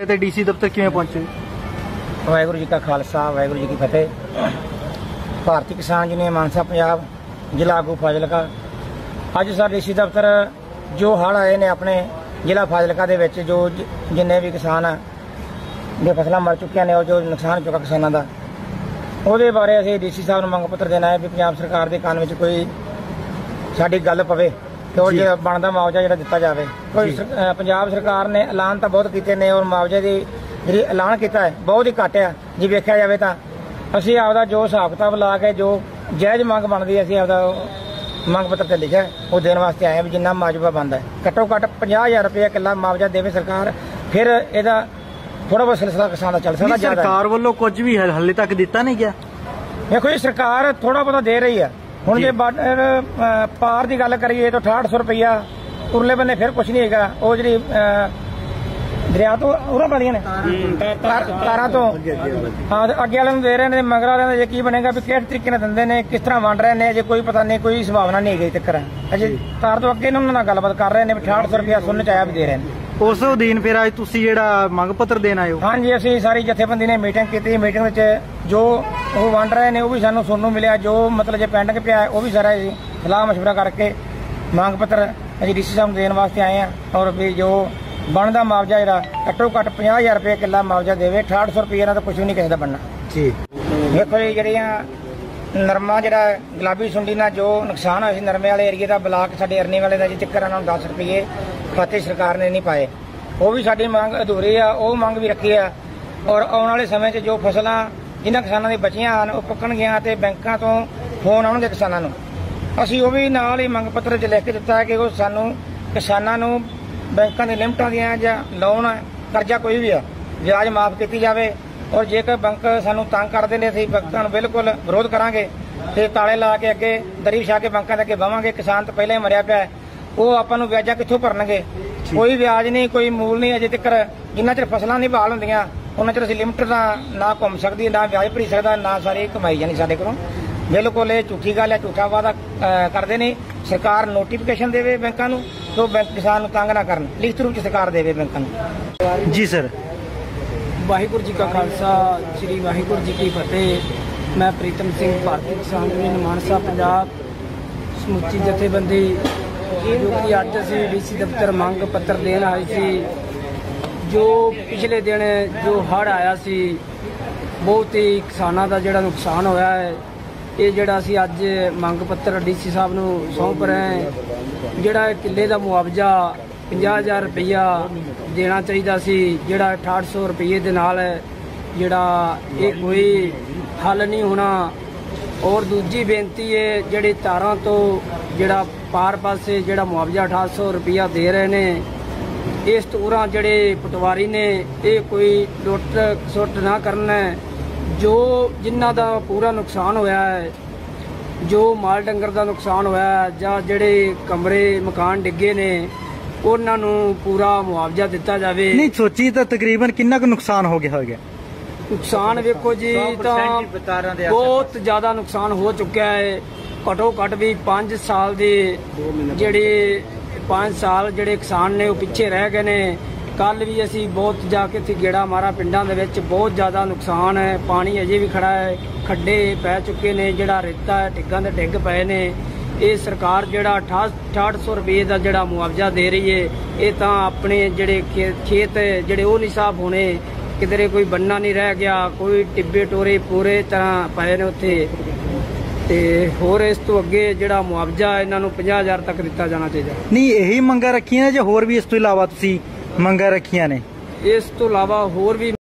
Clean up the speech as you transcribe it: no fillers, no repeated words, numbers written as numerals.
ਤੇ ਡੀਸੀ ਦਫ਼ਤਰ ਕਿਵੇਂ ਪਹੁੰਚੇ? ਵਾਹਿਗੁਰੂ ਜੀ ਕਾ ਖਾਲਸਾ ਵਾਹਿਗੁਰੂ ਜੀ ਕੀ ਫਤਿਹ। ਭਾਰਤੀ ਕਿਸਾਨ ਯੂਨੀਅਨ ਮਾਨਸਾ ਪੰਜਾਬ ਜ਼ਿਲ੍ਹਾ ਆਗੂ ਫਾਜ਼ਿਲਕਾ। ਅੱਜ ਸਾਡੇ ਡੀਸੀ ਦਫ਼ਤਰ ਜੋ ਹੜ੍ਹ ਆਏ ਨੇ ਆਪਣੇ ਜ਼ਿਲ੍ਹਾ ਫਾਜ਼ਿਲਕਾ ਦੇ ਵਿੱਚ ਜੋ ਜਿੰਨੇ ਵੀ ਕਿਸਾਨ ਦੀਆਂ ਫਸਲਾਂ ਮਰ ਚੁੱਕੀਆਂ ਨੇ, ਉਹ ਜੋ ਨੁਕਸਾਨ ਹੋ ਚੁੱਕਾ ਕਿਸਾਨਾਂ ਦਾ, ਉਹਦੇ ਬਾਰੇ ਅਸੀਂ ਡੀਸੀ ਸਾਹਿਬ ਨੂੰ ਮੰਗ ਪੱਤਰ ਦੇਣਾ ਹੈ ਵੀ ਪੰਜਾਬ ਸਰਕਾਰ ਦੇ ਕੰਨ ਵਿੱਚ ਕੋਈ ਸਾਡੀ ਗੱਲ ਪਵੇ ਤੇ ਉਹ ਜੇ ਬਣਦਾ ਮੁਆਵਜ਼ਾ ਜਿਹੜਾ ਦਿੱਤਾ ਜਾਵੇ। ਕੋਈ ਪੰਜਾਬ ਸਰਕਾਰ ਨੇ ਐਲਾਨ ਤਾਂ ਬਹੁਤ ਕੀਤੇ ਨੇ ਔਰ ਮੁਆਵਜ਼ੇ ਦੀ ਜਿਹੜੀ ਐਲਾਨ ਕੀਤਾ ਹੈ ਬਹੁਤ ਹੀ ਘੱਟ ਆ। ਜੇ ਵੇਖਿਆ ਜਾਵੇ ਤਾਂ ਅਸੀਂ ਆਪਦਾ ਜੋ ਹਿਸਾਬ ਕਿਤਾਬ ਲਾ ਕੇ ਜੋ ਜਾਇਜ਼ ਮੰਗ ਬਣਦੀ ਹੈ ਅਸੀਂ ਆਪਦਾ ਮੰਗ ਪੱਤਰ ਤੇ ਲਿਖਿਆ ਉਹ ਦੇਣ ਵਾਸਤੇ ਆਏ ਵੀ ਜਿੰਨਾ ਮੁਆਵਜ਼ਾ ਬਣਦਾ ਹੈ ਘੱਟੋ ਘੱਟ 50,000 ਰੁਪਏ ਕਿੱਲਾ ਮੁਆਵਜ਼ਾ ਦੇਵੇ ਸਰਕਾਰ, ਫਿਰ ਇਹਦਾ ਥੋੜਾ ਬਹੁਤ ਸਿਲਸਿਲਾ ਕਿਸਾਨ ਦਾ ਚੱਲ ਸਕਦਾ। ਸਰਕਾਰ ਵੱਲੋਂ ਕੁਝ ਵੀ ਹਾਲੇ ਤੱਕ ਦਿੱਤਾ ਨਹੀਂ ਗਿਆ। ਦੇਖੋ ਜੀ ਸਰਕਾਰ ਥੋੜਾ ਬਹੁਤਾ ਦੇ ਰਹੀ ਆ। ਹੁਣ ਜੇ ਪਾਰ ਦੀ ਗੱਲ ਕਰੀਏ ਤਾਂ 6800 ਰੁਪਈਆ, ਉਰਲੇ ਬੰਨੇ ਫਿਰ ਕੁਛ ਨਹੀਂ ਹੈਗਾ। ਉਹ ਜਿਹੜੀ ਦਰਿਆ ਤੋਂ ਉਰਾਂ ਵਾਲੀਆਂ ਨੇ ਤਾਰਾਂ ਤੋਂ ਹਾਂ ਅੱਗੇ ਵਾਲਿਆਂ ਨੂੰ ਦੇ ਰਹੇ ਨੇ, ਮਗਰ ਵਾਲਿਆਂ ਦਾ ਜੇ ਕੀ ਬਣੇਗਾ ਵੀ ਕਿਸ ਤਰੀਕੇ ਨਾਲ ਦਿੰਦੇ ਨੇ, ਕਿਸ ਤਰ੍ਹਾਂ ਵੰਡ ਰਹੇ ਨੇ, ਅਜੇ ਕੋਈ ਪਤਾ ਨਹੀਂ, ਕੋਈ ਸੰਭਾਵਨਾ ਨਹੀਂ ਹੈਗੀ ਤੱਕ। ਅਜੇ ਤਾਰ ਤੋਂ ਅੱਗੇ ਉਹਨਾਂ ਨਾਲ ਗੱਲਬਾਤ ਕਰ ਰਹੇ ਨੇ ਵੀ 6800 ਰੁਪਇਆ ਸੁਣਨ ਚ ਆਇਆ ਵੀ ਦੇ ਰਹੇ ਨੇ। ਉਸ ਅਧੀਨ ਫਿਰ ਅੱਜ ਤੁਸੀਂ ਜਿਹੜਾ ਮੰਗ ਪੱਤਰ ਦੇਣ ਆਏ ਹੋ? ਹਾਂਜੀ, ਅਸੀਂ ਸਾਰੀ ਜਥੇਬੰਦੀ ਨੇ ਮੀਟਿੰਗ ਕੀਤੀ। ਮੀਟਿੰਗ ਵਿੱਚ ਜੋ ਉਹ ਵੰਡ ਰਹੇ ਨੇ ਉਹ ਵੀ ਸਾਨੂੰ ਸੁਣਨ ਨੂੰ ਮਿਲਿਆ, ਜੋ ਮਤਲਬ ਜੇ ਪੈਂਡਿੰਗ ਪਿਆ ਉਹ ਵੀ ਸਾਰਾ ਸਲਾਹ ਮਸ਼ਵਰਾ ਕਰਕੇ ਮੰਗ ਪੱਤਰ ਅਸੀਂ ਡੀਸੀ ਸਾਹਿਬ ਨੂੰ ਦੇਣ ਵਾਸਤੇ ਆਏ ਆ। ਔਰ ਵੀ ਜੋ ਬਣਦਾ ਮੁਆਵਜ਼ਾ ਜਿਹੜਾ ਘੱਟੋ ਘੱਟ 50,000 ਰੁਪਏ ਕਿੱਲਾ ਮੁਆਵਜ਼ਾ ਦੇਵੇ। 6800 ਰੁਪਏ ਨਾਲ ਤਾਂ ਕੁਝ ਵੀ ਨਹੀਂ ਕਿਸੇ ਦਾ ਬਣਨਾ ਜੀ। ਦੇਖੋ ਜੀ ਜਿਹੜੀਆਂ ਨਰਮਾ ਜਿਹੜਾ ਗੁਲਾਬੀ ਸੁੰਡੀ ਨਾਲ ਜੋ ਨੁਕਸਾਨ ਹੋਇਆ ਸੀ ਨਰਮੇ ਵਾਲੇ ਏਰੀਏ ਦਾ, ਬਲਾਕ ਸਾਡੇ ਅਰਨੀ ਵਾਲੇ ਦਾ, ਜਿੱਥੇ ਉਹਨਾਂ ਨੂੰ 10 ਰੁਪਏ ਖਾਤੇ ਸਰਕਾਰ ਨੇ ਨਹੀਂ ਪਾਏ, ਉਹ ਵੀ ਸਾਡੀ ਮੰਗ ਅਧੂਰੀ ਆ, ਉਹ ਮੰਗ ਵੀ ਰੱਖੀ ਆ। ਔਰ ਆਉਣ ਵਾਲੇ ਸਮੇਂ 'ਚ ਜੋ ਫਸਲਾਂ ਜਿਨ੍ਹਾਂ ਕਿਸਾਨਾਂ ਦੀ ਬਚੀਆਂ ਹਨ ਉਹ ਪੱਕਣਗੀਆਂ ਤੇ ਬੈਂਕਾਂ ਤੋਂ ਫੋਨ ਆਉਣਗੇ ਕਿਸਾਨਾਂ ਨੂੰ। ਅਸੀਂ ਉਹ ਵੀ ਨਾਲ ਹੀ ਮੰਗ ਪੱਤਰ 'ਚ ਲਿਖ ਕੇ ਦਿੱਤਾ ਹੈ ਕਿ ਉਹ ਸਾਨੂੰ ਕਿਸਾਨਾਂ ਨੂੰ ਬੈਂਕਾਂ ਦੀ ਲਿਮਟਾਂ ਦੀਆਂ ਜਾਂ ਲੋਨ ਕਰਜ਼ਾ ਕੋਈ ਵੀ ਆ ਵਿਆਜ ਮਾਫ ਕੀਤੀ ਜਾਵੇ। ਔਰ ਜੇਕਰ ਬੈਂਕ ਸਾਨੂੰ ਤੰਗ ਕਰਦੇ ਨੇ ਅਸੀਂ ਬੈਂਕਾਂ ਨੂੰ ਬਿਲਕੁਲ ਵਿਰੋਧ ਕਰਾਂਗੇ ਤੇ ਤਾਲੇ ਲਾ ਕੇ ਅੱਗੇ ਦਰੀ ਵਿਛਾ ਕੇ ਬੈਂਕਾਂ ਦੇ ਅੱਗੇ ਬਵਾਂਗੇ। ਕਿਸਾਨ ਤਾਂ ਪਹਿਲਾਂ ਹੀ ਮਰਿਆ ਪਿਆ, ਉਹ ਆਪਾਂ ਨੂੰ ਵਿਆਜਾਂ ਕਿੱਥੋਂ ਭਰਨਗੇ? ਕੋਈ ਵਿਆਜ ਨਹੀਂ, ਕੋਈ ਮੂਲ ਨਹੀਂ। ਅਜੇ ਤੱਕ ਜਿੰਨਾ ਚਿਰ ਫਸਲਾਂ ਨਹੀਂ ਬਹਾਲ ਹੁੰਦੀਆਂ ਉਹਨਾਂ ਚਿਰ ਅਸੀਂ ਲਿਮਟ ਦਾ ਨਾ ਘੁੰਮ ਸਕਦੀ, ਨਾ ਵਿਆਜ ਭਰੀ ਸਕਦਾ, ਨਾ ਸਾਰੀ ਕਮਾਈ ਜਾਣੀ ਸਾਡੇ ਕੋਲੋਂ। ਬਿਲਕੁਲ ਇਹ ਝੂਠੀ ਗੱਲ ਹੈ, ਝੂਠਾ ਵਾਅਦਾ ਕਰਦੇ ਨੇ। ਸਰਕਾਰ ਨੋਟੀਫਿਕੇਸ਼ਨ ਦੇਵੇ ਬੈਂਕਾਂ ਨੂੰ तो बैंक किसान ਨੂੰ ਤੰਗ ਨਾ ਕਰਨ, ਲਿਖਤ ਰੂਪ ਚ ਸਰਕਾਰ ਦੇਵੇ ਬੈਂਕਾਂ ਨੂੰ। ਜੀ ਸਰ। ਵਾਹਿਗੁਰੂ ਜੀ ਕਾ ਖਾਲਸਾ ਸ੍ਰੀ ਵਾਹਿਗੁਰੂ ਜੀ ਕੀ ਫਤਿਹ। ਮੈਂ ਪ੍ਰੀਤਮ ਸਿੰਘ ਭਾਰਤੀ ਕਿਸਾਨ ਯੂਨੀਅਨ ਮਾਨਸਾ ਪੰਜਾਬ ਸਮੁੱਚੀ ਜਥੇਬੰਦੀ ਜੋ ਕਿ ਅੱਜ ਅਸੀਂ ਡੀਸੀ ਦਫ਼ਤਰ ਮੰਗ ਪੱਤਰ ਦੇਣ ਆਏ ਸੀ। ਜੋ ਪਿਛਲੇ ਦਿਨ ਜੋ ਹੜ੍ਹ ਆਇਆ ਸੀ ਬਹੁਤ ਹੀ ਕਿਸਾਨਾਂ ਦਾ ਜਿਹੜਾ ਨੁਕਸਾਨ ਹੋਇਆ ਹੈ, ਇਹ ਜਿਹੜਾ ਅਸੀਂ ਅੱਜ ਮੰਗ ਪੱਤਰ ਡੀਸੀ ਸਾਹਿਬ ਨੂੰ ਸੌਂਪ ਰਹੇ ਹਾਂ। ਜਿਹੜਾ ਕਿੱਲੇ ਦਾ ਮੁਆਵਜ਼ਾ 50,000 ਰੁਪਈਆ ਦੇਣਾ ਚਾਹੀਦਾ ਸੀ, ਜਿਹੜਾ 6800 ਰੁਪਏ ਦੇ ਨਾਲ ਜਿਹੜਾ ਇਹ ਕੋਈ ਹੱਲ ਨਹੀਂ ਹੋਣਾ। ਔਰ ਦੂਜੀ ਬੇਨਤੀ ਹੈ ਜਿਹੜੀ ਤਾਰਾਂ ਤੋਂ ਜਿਹੜਾ ਪਾਰ ਪਾਸੇ ਜਿਹੜਾ ਮੁਆਵਜ਼ਾ 6800 ਰੁਪਈਆ ਦੇ ਰਹੇ ਨੇ, ਇਸ ਤੋਂ ਜਿਹੜੇ ਪਟਵਾਰੀ ਨੇ ਇਹ ਕੋਈ ਲੁੱਟ ਸੁੱਟ ਨਾ ਕਰਨਾ। ਜੋ ਜਿਨ੍ਹਾਂ ਦਾ ਪੂਰਾ ਨੁਕਸਾਨ ਹੋਇਆ ਹੈ, ਜੋ ਮਾਲ ਡੰਗਰ ਦਾ ਨੁਕਸਾਨ ਹੋਇਆ ਜਾਂ ਜਿਹੜੇ ਕਮਰੇ ਮਕਾਨ ਡਿੱਗੇ ਨੇ, ਉਹਨਾਂ ਨੂੰ ਪੂਰਾ ਮੁਆਵਜ਼ਾ ਦਿੱਤਾ ਜਾਵੇ। ਨਹੀਂ ਸੋਚੀ ਤਾਂ ਤਕਰੀਬਨ ਕਿੰਨਾ ਕੁ ਨੁਕਸਾਨ ਹੋ ਗਿਆ ਹੋਵੇਗਾ? ਨੁਕਸਾਨ ਵੇਖੋ ਜੀ ਤਾਂ ਬਹੁਤ ਜ਼ਿਆਦਾ ਨੁਕਸਾਨ ਹੋ ਚੁੱਕਿਆ ਹੈ। ਘੱਟੋ ਘੱਟ ਵੀ 5 ਸਾਲ ਦੇ ਜਿਹੜੇ 5 ਸਾਲ ਜਿਹੜੇ ਕਿਸਾਨ ਨੇ ਉਹ ਪਿੱਛੇ ਰਹਿ ਗਏ ਨੇ। ਕੱਲ ਵੀ ਅਸੀਂ ਬਹੁਤ ਜਾ ਕੇ ਇੱਥੇ ਗੇੜਾ ਮਾਰਾ ਪਿੰਡਾਂ ਦੇ ਵਿੱਚ, ਬਹੁਤ ਜ਼ਿਆਦਾ ਨੁਕਸਾਨ ਹੈ। ਪਾਣੀ ਅਜੇ ਵੀ ਖੜਾ ਹੈ, ਖੱਡੇ ਪੈ ਚੁੱਕੇ ਨੇ, ਜਿਹੜਾ ਰੇਤਾ ਹੈ ਟਿੱਗਾਂ ਦੇ ਡਿੱਗ ਪਏ ਨੇ। ਇਹ ਸਰਕਾਰ ਜਿਹੜਾ 6800 ਰੁਪਏ ਦਾ ਜਿਹੜਾ ਮੁਆਵਜ਼ਾ ਦੇ ਰਹੀ ਹੈ, ਇਹ ਤਾਂ ਆਪਣੇ ਜਿਹੜੇ ਖੇਤ ਜਿਹੜੇ ਉਹ ਨਹੀਂ ਸਾਫ਼ ਹੋਣੇ, ਕਿਧਰੇ ਕੋਈ ਬੰਨਾ ਨਹੀਂ ਰਹਿ ਗਿਆ, ਕੋਈ ਟਿੱਬੇ ਟੋਰੇ ਪੂਰੇ ਤਰ੍ਹਾਂ ਪਏ ਨੇ ਉੱਥੇ। ਤੇ ਹੋਰ ਇਸ ਤੋਂ ਅੱਗੇ ਜਿਹੜਾ ਮੁਆਵਜ਼ਾ ਇਹਨਾਂ ਨੂੰ 50,000 ਤੱਕ ਦਿੱਤਾ ਜਾਣਾ ਚਾਹੀਦਾ। ਨਹੀਂ ਇਹੀ ਮੰਗਾਂ ਰੱਖੀਆਂ ਜਾਂ ਹੋਰ ਵੀ ਇਸ ਤੋਂ ਇਲਾਵਾ ਤੁਸੀਂ ਮੰਗਾਂ ਰੱਖੀਆਂ ਨੇ? ਇਸ ਤੋਂ ਇਲਾਵਾ ਹੋਰ ਵੀ